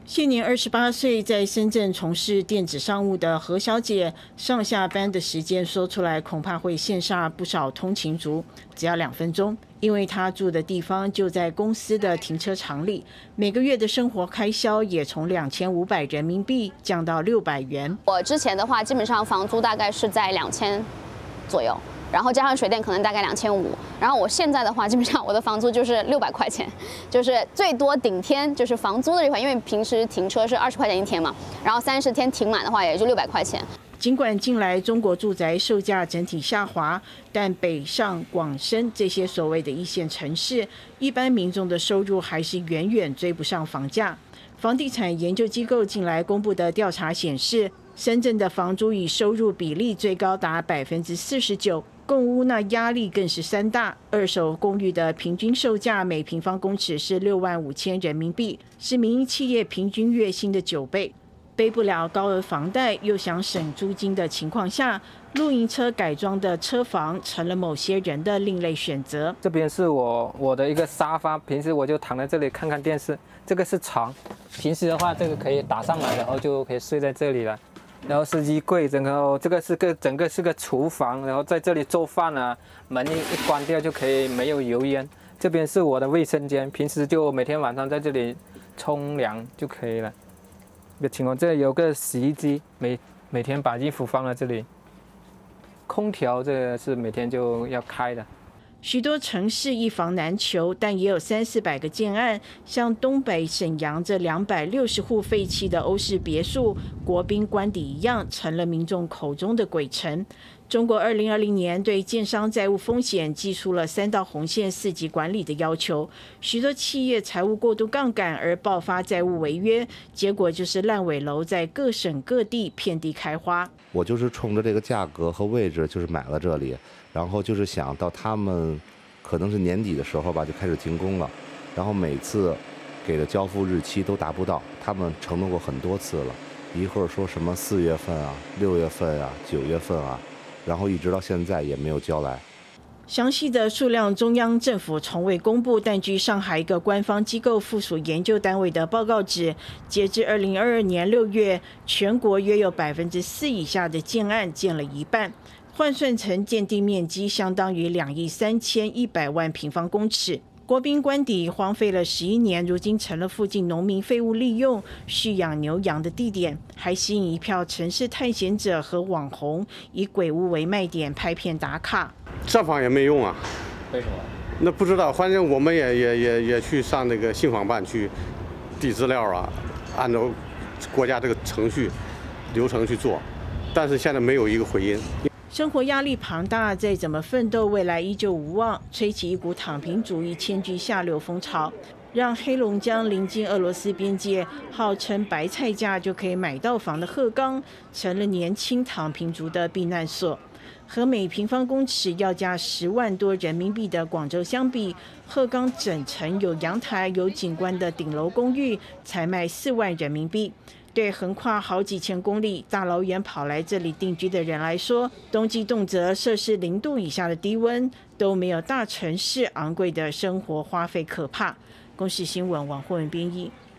现年28岁，在深圳从事电子商务的何小姐，上下班的时间说出来恐怕会羡煞不少通勤族，只要2分钟。因为她住的地方就在公司的停车场里，每个月的生活开销也从2500人民币降到600元。 我之前的话，基本上房租大概是在2000左右。 然后加上水电可能大概2500，然后我现在的话，基本上我的房租就是600块钱，就是最多顶天就是房租的这块，因为平时停车是20块钱一天嘛，然后30天停满的话也就600块钱。 尽管近来中国住宅售价整体下滑，但北上广深这些所谓的一线城市，一般民众的收入还是远远追不上房价。房地产研究机构近来公布的调查显示，深圳的房租与收入比例最高达49%。 共屋那压力更是山大，二手公寓的平均售价每平方公尺是65000人民币，是民营企业平均月薪的9倍。背不了高额房贷，又想省租金的情况下，露营车改装的车房成了某些人的另类选择。 这边是我的一个沙发，平时我就躺在这里看看电视。这个是床，平时的话这个可以打上来，然后就可以睡在这里了。 然后是衣柜，整个是个厨房，然后在这里做饭啊，门一关掉就可以没有油烟。这边是我的卫生间，平时就每天晚上在这里冲凉就可以了。这个情况，这里有个洗衣机，每天把衣服放在这里。空调这个是每天就要开的。 许多城市一房难求，但也有300-400个建案，像东北沈阳这260户废弃的欧式别墅国宾官邸一样，成了民众口中的鬼城。中国2020年对建商债务风险寄出了3道红线4级管理的要求，许多企业财务过度杠杆而爆发债务违约，结果就是烂尾楼在各省各地遍地开花。 我就是冲着这个价格和位置，就是买了这里。 然后就是想到他们可能是年底的时候吧，就开始停工了，然后每次给的交付日期都达不到，他们承诺过很多次了，一会儿说什么4月份啊、6月份啊、9月份啊，然后一直到现在也没有交来。 详细的数量，中央政府从未公布，但据上海一个官方机构附属研究单位的报告指，截至2022年6月，全国约有4%以下的建案建了一半。 换算成建地面积，相当于2亿3100万平方公尺。国宾官邸荒废了11年，如今成了附近农民废物利用、蓄养牛羊的地点，还吸引一票城市探险者和网红以鬼屋为卖点拍片打卡。 这房也没用啊？ 为什么？ 那不知道，反正我们也去上那个信访办去递资料啊，按照国家这个程序流程去做，但是现在没有一个回音。 生活压力庞大，再怎么奋斗，未来依旧无望。吹起一股躺平主义迁居下流风潮，让黑龙江临近俄罗斯边界，号称白菜价就可以买到房的鹤岗，成了年轻躺平族的避难所。和每平方公尺要价10万多人民币的广州相比，鹤岗整层有阳台、有景观的顶楼公寓才卖4万人民币。 对横跨好几千公里、大老远跑来这里定居的人来说，冬季动辄摄氏0度以下的低温都没有大城市昂贵的生活花费可怕。公视新闻王慧文编译。